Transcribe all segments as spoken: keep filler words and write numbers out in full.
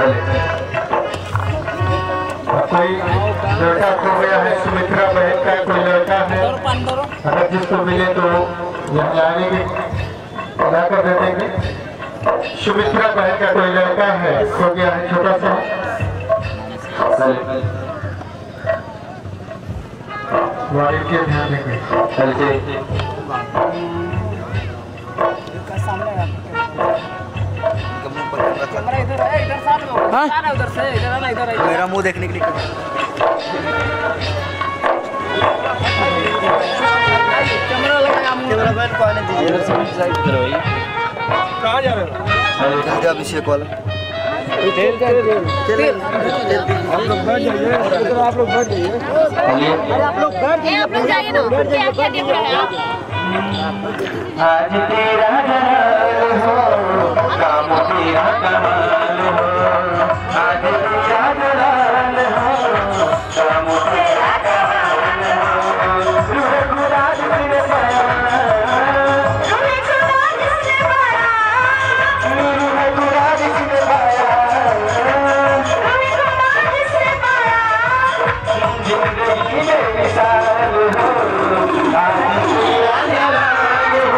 कोई लड़का खो गया है, सुमित्रा बहन का कोई लड़का है, अगर जिसको मिले तो यहाँ आने की अदा कर देंगे। सुमित्रा बहन का कोई लड़का है, खो गया है छोटा सा। वाइफ के ध्यान देंगे। कैमरा इधर है, इधर सामने आना, उधर से इधर आना, इधर आना। मेरा मुंह देखने के लिए कैमरा लगाया, कैमरा मैन को आने दीजिए। इधर साइड इधर भाई। कहां जा रहे हो? जल्दी अभिषेक वाला तेल तेल तेल आप लोग बैठ जाइए, इधर आप लोग बैठ जाइए। अरे आप लोग बैठ जाइए, आप लोग जाइए ना। क्या क्या देख रहे हैं आप? आज तेरा जलाल हो, काम तेरा कमाल हो। आज तेरा जलाल हो, काम तेरा कमाल हो। रूह खुदा जिसने पाया, रूह खुदा जिसने पाया, रूह खुदा जिसने पाया, रूह खुदा जिसने पाया। जिंदगी में मिसाल हो, आज तेरा जलाल हो।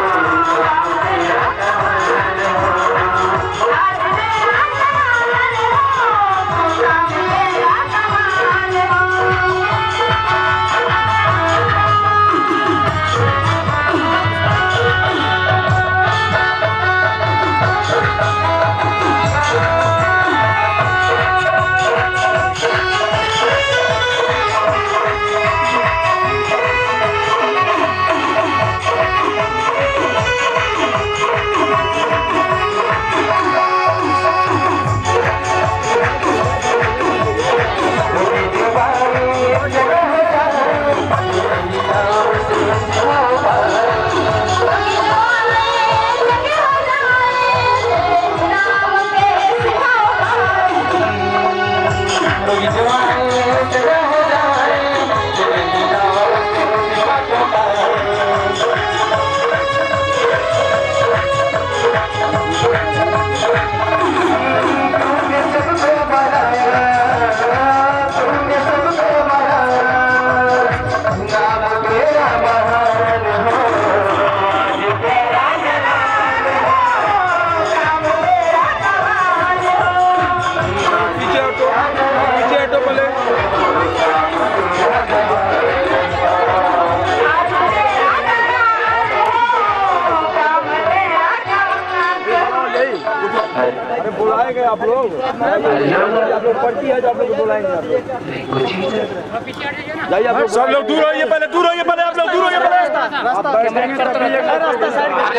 बुलाएंगे आप लोग, आप लोग पढ़ती है जो आप लोग बुलाएंगे। आप लोग जाइए, आप लोग सब लोग दूर होइए, पहले दूर होइए, पहले आप लोग दूर होइए, पहले रास्ता साइड।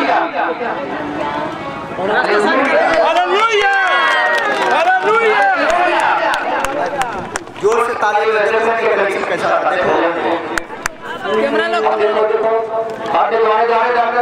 Hallelujah hallelujah. जोर से ताली बजाओ, कैसा देखो। कैमरा लोग आगे जाए जाए जाए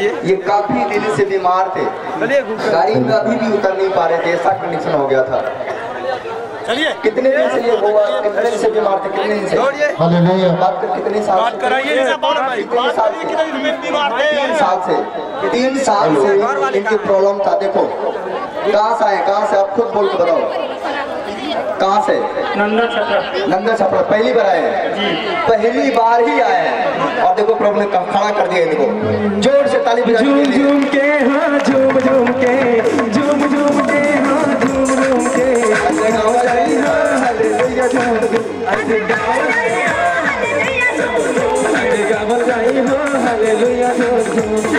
ये काफी दिन से बीमार थे, गाड़ी में अभी भी उतर नहीं पा रहे थे, ऐसा कंडीशन हो गया था। चलिए कितने दिन से ये हुआ, कितने दिन से बीमार थे, कितने दिन से हालेलुया। बात कर कितने साल बात कराइए इनसे, बात कितने साल से? कितने दिन में बीमार थे? तीन साल से तीन साल से इनकी प्रॉब्लम था। देखो कहाँ से आए, कहाँ से आप खुद बोल के बताओ, कहाँ से? नंदा छपरा। नंदा छपरा पहली बार आए हैं? पहली बार ही आए हैं और देखो प्रॉब्लम खड़ा कर दिया इनको। जोर से ताली बजा झूम झूम के हाँ झूम झूम के झूम झूम के हाँ झूम झूम के गाँव जाई हाँ हालेलुया झूम झूम अरे गाँव जाई हाँ हालेलुया झूम झूम अरे गाँव जाई हाँ हालेलुया झूम झूम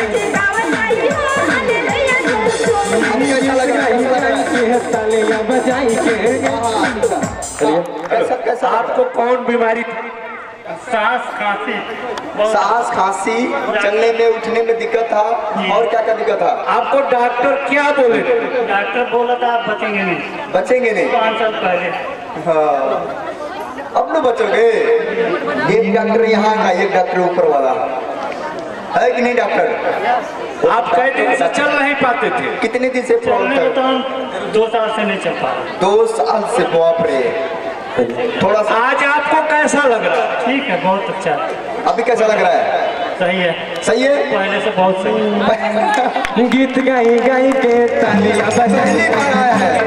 तालियां बजाई के। कैसा कैसा आपको कौन बीमारी थी? सांस खांसी। सांस खांसी, चलने में उठने में दिक्कत था और क्या क्या दिक्कत था? आपको डॉक्टर क्या बोले? डॉक्टर बोला था आप बचेंगे नहीं। बचेंगे नहीं? पाँच साल पहले। हाँ अब न बचोगे। एक डॉक्टर यहाँ का, एक डॉक्टर ऊपर वाला है कि नहीं डॉक्टर? आप कई दिन से चल नहीं पाते थे? कितने दिन से प्रॉब्लम चलने था? तो दो साल से नहीं चल पा रहा। दो साल से बाप रे। थोड़ा सा आज आपको कैसा लग रहा है? ठीक है, बहुत अच्छा। अभी कैसा लग रहा है? सही है। सही है? पहले से बहुत सही। गीत गाई गाई के तालियां पहली बार आया है।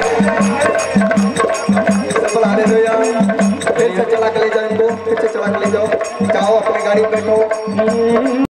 बुला दे दो यार, फिर से चला के ले जाओ इनको, फिर से चला के ले जाओ, जाओ अपनी गाड़ी में बैठो।